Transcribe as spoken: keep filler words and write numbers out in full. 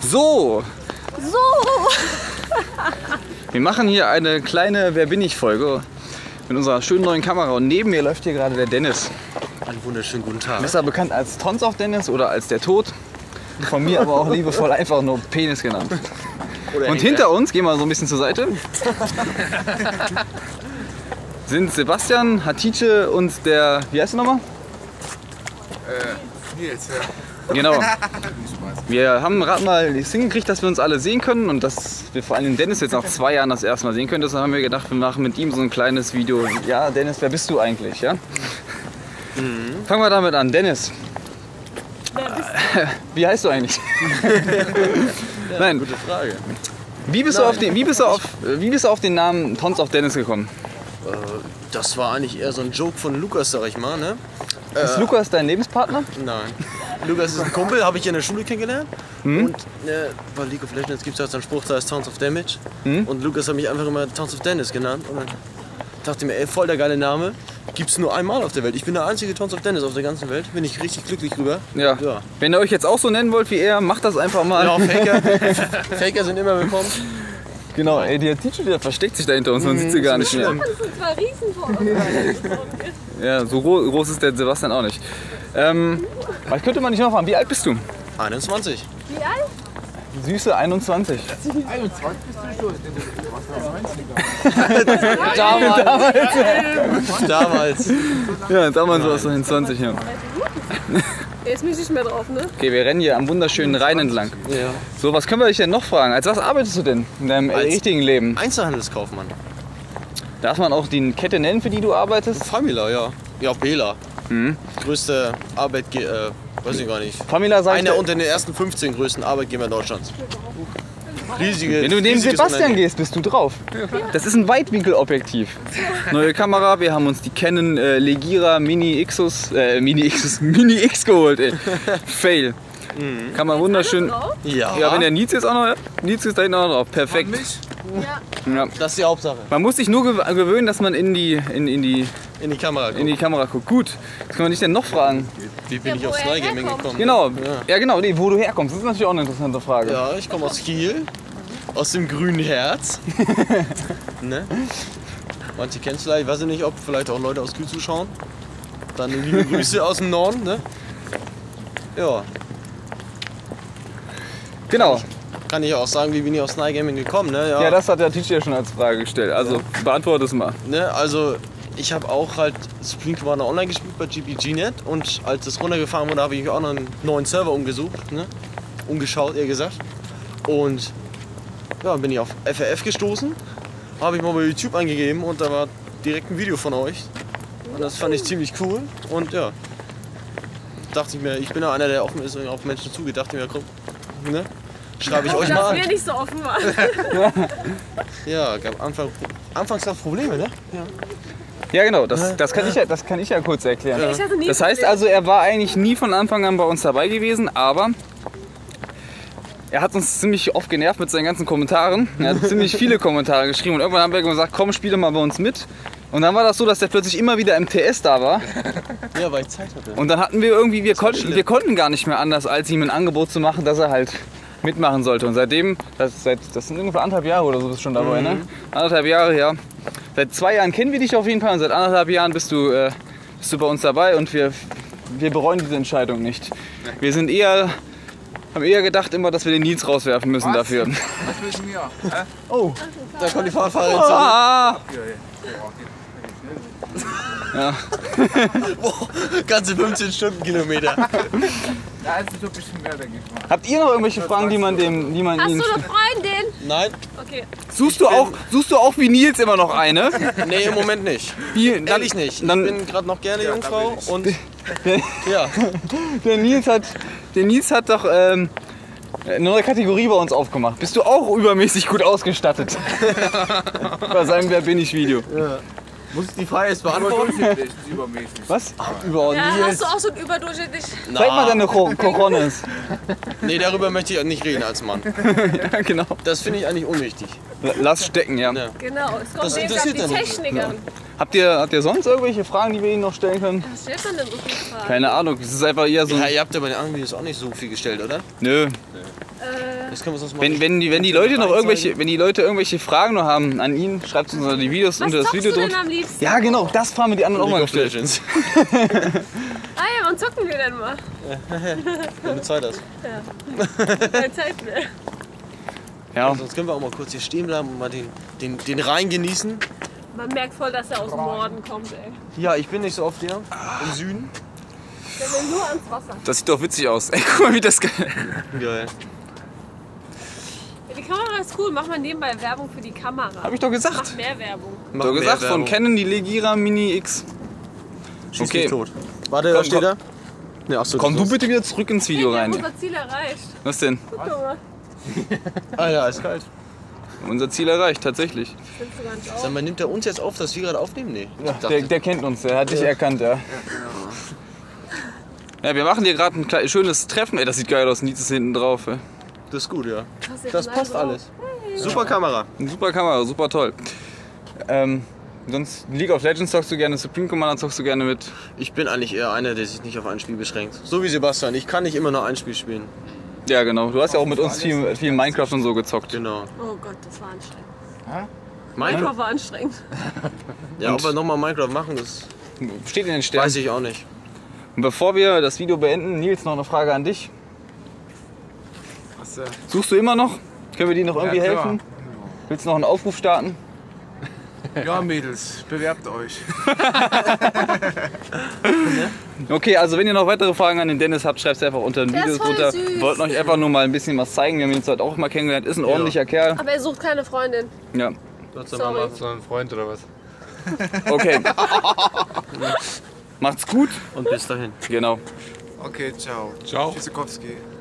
So! So! Wir machen hier eine kleine Wer bin ich Folge mit unserer schönen neuen Kamera und neben mir läuft hier gerade der Dennis. Einen wunderschönen guten Tag. Besser bekannt als Tons of Dennis oder als der Tod. Von mir aber auch liebevoll einfach nur Penis genannt. Oder Und hinter uns, gehen wir so ein bisschen zur Seite, sind Sebastian, Hatice und der, wie heißt du nochmal? Äh, Nils, ja. Genau. Wir haben gerade mal das hingekriegt, dass wir uns alle sehen können und dass wir vor allem Dennis jetzt nach zwei Jahren das erste Mal sehen können. Deshalb haben wir gedacht, wir machen mit ihm so ein kleines Video. Ja, Dennis, wer bist du eigentlich? Ja? Mhm. Fangen wir damit an. Dennis. Wie heißt du eigentlich? Ja, Nein. Gute Frage. Wie bist, du auf den, wie, bist du auf, wie bist du auf den Namen Tons of Dennis gekommen? Äh, das war eigentlich eher so ein Joke von Lukas, sag ich mal, ne? Ist Äh, Lukas dein Lebenspartner? Nein. Lukas ist ein Kumpel, habe ich in der Schule kennengelernt. Mhm. Und äh, bei League of Legends gibt es halt so einen Spruch, da heißt Tons of Damage. Mhm. Und Lukas hat mich einfach immer Tons of Dennis genannt. Und dann dachte ich mir, ey, voll der geile Name. Gibt's nur einmal auf der Welt. Ich bin der einzige Tons of Dennis auf der ganzen Welt. Bin ich richtig glücklich drüber. Ja. Ja. Wenn ihr euch jetzt auch so nennen wollt wie er, macht das einfach mal. Ja, Faker. Faker sind immer willkommen. Genau, ey, der Teacher, der versteckt sich da hinter uns, man sieht sie gar nicht mehr. Das sind zwei Riesen vor uns. Ja, so gro groß ist der Sebastian auch nicht. Ähm, was könnte man dich noch fragen? Wie alt bist du? einundzwanzig. Wie alt? Süße einundzwanzig. einundzwanzig bist du schon. Damals. Damals. Ja, damals warst du einundzwanzig, ja. Jetzt bin ich nicht mehr drauf, ne? Okay, wir rennen hier am wunderschönen Rhein entlang. Ja. So, was können wir dich denn noch fragen? Als was arbeitest du denn in deinem Als- richtigen Leben? Einzelhandelskaufmann. Darf man auch die Kette nennen, für die du arbeitest? Famila, ja. Ja, Bela. Mhm. Größte Arbeitgeber, äh, weiß ich gar nicht. Famila sagt, Einer unter den ersten fünfzehn größten Arbeitgeber Deutschlands. Riesige. wenn du neben riesiges Sebastian Unternehmen. gehst, bist du drauf. Das ist ein Weitwinkelobjektiv. Neue Kamera, wir haben uns die Canon äh, Legira Mini Xus, äh, Mini Xus, Mini X geholt, ey. Fail. Mhm. Kann man wunderschön. Ja, Ja, wenn der Nils ist auch noch, Nils ist da hinten auch noch drauf. Perfekt. Ja. Ja. das ist die Hauptsache. Man muss sich nur gew- gewöhnen, dass man in die, in, in, die, In die Kamera gucken. in die Kamera guckt. Gut, was kann man dich denn noch fragen? Wie bin Ja, ich wo aufs er Sky Gaming herkommt. gekommen? Genau, Ja. ja genau, nee, wo du herkommst, das ist natürlich auch eine interessante Frage. Ja, ich komme aus Kiel. Aus dem grünen Herz. Ne? Manche kennen es vielleicht, ich weiß nicht, ob vielleicht auch Leute aus Kiel zuschauen. Dann liebe Grüße aus dem Norden, ne? Ja, Genau, kann ich auch sagen, wie bin ich aus Sky Gaming gekommen, ne? ja, das hat der Teacher ja schon als Frage gestellt, also beantworte es mal. Ne, also ich habe auch halt Supreme Commander Online gespielt bei G P G Net und als das runtergefahren wurde, habe ich auch noch einen neuen Server umgesucht, ne? Umgeschaut, eher gesagt. Und ja, bin ich auf F R F gestoßen, habe ich mal bei YouTube eingegeben und da war direkt ein Video von euch. Und das fand ich ziemlich cool und ja, dachte ich mir, ich bin ja einer, der offen ist und auf Menschen zugeht, dachte ich mir, komm, ne? Schreibe ich euch mal Dass an. wir nicht so offen waren. Ja, gab Anfang, anfangs gab es Probleme, ne? Ja genau, das, das, kann, ich ja, das kann ich ja kurz erklären. Ich hatte nie Das heißt Probleme. also, er war eigentlich nie von Anfang an bei uns dabei gewesen, aber er hat uns ziemlich oft genervt mit seinen ganzen Kommentaren. Er hat ziemlich viele Kommentare geschrieben und irgendwann haben wir gesagt, komm, spiel doch mal bei uns mit. Und dann war das so, dass der plötzlich immer wieder im T S da war. Ja, weil ich Zeit hatte. Und dann hatten wir irgendwie, wir konnten, schlimm. wir konnten gar nicht mehr anders, als ihm ein Angebot zu machen, dass er halt mitmachen sollte. Und seitdem, das, seit, das sind ungefähr anderthalb Jahre oder so bist du schon dabei, ne? Anderthalb Jahre, ja. Seit zwei Jahren kennen wir dich auf jeden Fall und seit anderthalb Jahren bist du, äh, bist du bei uns dabei und wir, wir bereuen diese Entscheidung nicht. Wir sind eher, haben eher gedacht immer, dass wir den Nils rauswerfen müssen Was? dafür. Was müssen wir? Hä? Oh! Da kommt die Fahrfahrerin zurück. Ah! Ja. Boah, ganze fünfzehn Stundenkilometer. Da ist es so ein bisschen mehr, denke ich mal. Habt ihr noch irgendwelche Fragen, die man dem, die man Hast ihnen du eine Freundin? Nein, Okay. suchst du auch, suchst du auch wie Nils immer noch eine? nee, im Moment nicht. Wie, dann, Ehrlich nicht. Ich Dann, bin gerade noch gerne Ja, Jungfrau da und der, ja, der Nils hat, der Nils hat doch ähm, eine neue Kategorie bei uns aufgemacht. Bist du auch übermäßig gut ausgestattet? Bei seinem Wer bin ich Video. muss ich die Frage jetzt Aber beantworten? durchschnittlich, nicht übermäßig. Was? Über Ja, Nils. hast du auch so ein überdurchschnittlich. Zeig mal deine Cho- Cojones. Nee, darüber möchte ich nicht reden als Mann. Ja, genau. Das finde ich eigentlich unwichtig. Lass stecken, ja. Ja. Genau, es kommt Das jetzt interessiert auf die ja nicht. Technik an. Habt ihr, habt ihr sonst irgendwelche Fragen, die wir Ihnen noch stellen können? Was stellt man denn so viele Fragen? Keine Ahnung, es ist einfach eher so. Ja, ihr habt ja bei den anderen Videos auch nicht so viel gestellt, oder? Nö. Äh, Das können wir sonst mal Wenn, wenn, die, wenn die Leute noch irgendwelche, wenn die Leute irgendwelche Fragen noch haben an ihn, schreibt uns unter die Videos was unter das zockst Video du denn drunter. am liebsten? Ja, genau, das fragen wir die anderen auch mal League of gestellt. Legends. Ah ja, wann zocken wir denn mal? Wenn du Zeit hast. Keine Zeit mehr. Ja, Sonst können wir auch mal kurz hier stehen bleiben und mal den, den, den Rhein genießen. Man merkt voll, dass er aus dem Norden kommt, ey. Ja, ich bin nicht so oft hier im Süden. Der will nur ans Wasser. das sieht doch witzig aus. Ey, guck mal, wie das geil. Geil. Ja, die Kamera ist cool. Mach mal nebenbei Werbung für die Kamera. Hab ich doch Mach gesagt. mehr Werbung. Mach Doch mehr gesagt, von Werbung. Canon die Legira Mini X. Schieß Okay. mich tot. Warte, Komm, da steht komm. er. Nee, ach so, Komm das du bitte wieder zurück ins Video Wir haben rein. unser Ziel erreicht. Was denn? Guck mal. Ah ja, ist kalt. Unser Ziel erreicht, tatsächlich. Findest du gar nicht auf. Sag mal, nimmt er uns jetzt auf, dass wir gerade aufnehmen? Nee. Ich dachte- Der, der kennt uns, der hat dich erkannt, ja. Ja, wir machen hier gerade ein kleines, schönes Treffen. Ey, das sieht geil aus, Nietzsche ist hinten drauf. Ey. Das ist gut, ja. Hast du Das jetzt passt einen alles. Super Kamera. Super Kamera, super toll. Ähm, sonst League of Legends zockst du gerne, Supreme Commander zockst du gerne mit. Ich bin eigentlich eher einer, der sich nicht auf ein Spiel beschränkt. So wie Sebastian. Ich kann nicht immer nur ein Spiel spielen. Ja, genau. Du hast ja auch mit uns viel, viel Minecraft und so gezockt. Genau. Oh Gott, das war anstrengend. Minecraft? Minecraft war anstrengend. Ja, ob wir nochmal Minecraft machen, das Steht in den Sternen. weiß ich auch nicht. Und bevor wir das Video beenden, Nils, noch eine Frage an dich. Was, äh, Suchst du immer noch? Können wir dir noch irgendwie ja, klar. helfen? Willst du noch einen Aufruf starten? Ja, Mädels, bewerbt euch. Okay, also wenn ihr noch weitere Fragen an den Dennis habt, schreibt es einfach unter den Der ist Videos voll drunter. süß. Wir wollten euch einfach nur mal ein bisschen was zeigen. Wir haben ihn jetzt heute auch mal kennengelernt. Ist ein ordentlicher Kerl. Aber er sucht keine Freundin. Ja. Sorry. So ein Freund oder was? Okay. Macht's gut. Und bis dahin. Genau. Okay, ciao. Ciao. Tschüssikowski.